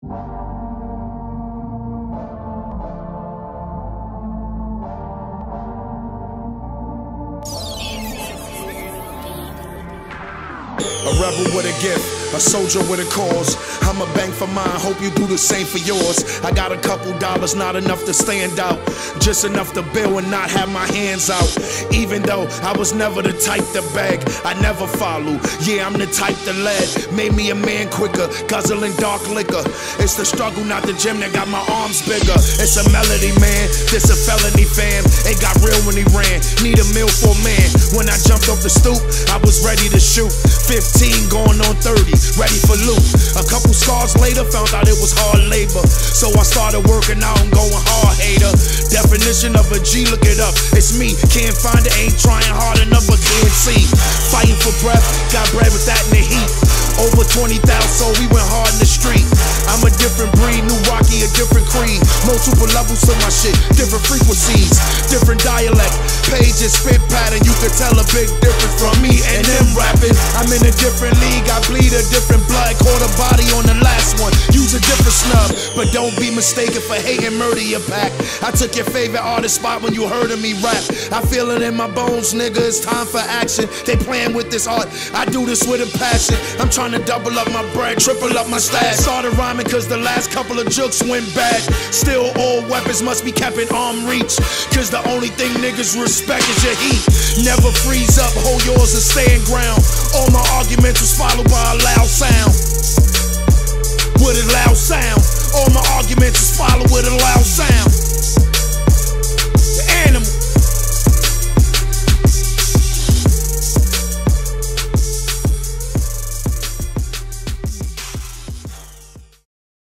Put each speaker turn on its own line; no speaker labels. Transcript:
A rebel with a gift, a soldier with a cause. I'ma bang for mine, hope you do the same for yours. I got a couple dollars, not enough to stand out, just enough to bill and not have my hands out. Even though I was never the type to beg, I never follow. Yeah, I'm the type to lead, made me a man quicker, guzzling dark liquor. It's the struggle, not the gym, that got my arms bigger. It's a melody, man, this a felony fam. It got real when he ran, need a meal for a man. When I jumped off the stoop, I was ready to shoot. 15 going on 30, ready for loot. A couple scars later, found out it was hard labor, so I started working out and going hard, hater. Definition of a G, look it up, it's me. Can't find it, ain't trying hard enough, but can't see. Fighting for breath, got bread with that in the heat. Over 20,000, so we went hard in the street. I'm a different breed, new Rocky, a different creed. Multiple levels to my shit, different frequencies, different dialect, pages, spit pattern. You could tell a big difference from me and them rapping. I'm in a different league, I bleed a different blood. Caught a body on the last one, use a different snub. But don't be mistaken for hating, murder your pack. I took your favorite artist spot when you heard of me rap. I feel it in my bones, nigga, it's time for action. They playing with this art, I do this with a passion. I'm trying to double up my bread, triple up my stash. Started rhyming cause the last couple of jokes went bad. Still all weapons must be kept in arm reach, cause the only thing niggas respect is your heat. Never freeze up, hold yours and stand ground. All my arguments was followed by a loud sound. With a loud sound. All my arguments was followed with a loud sound.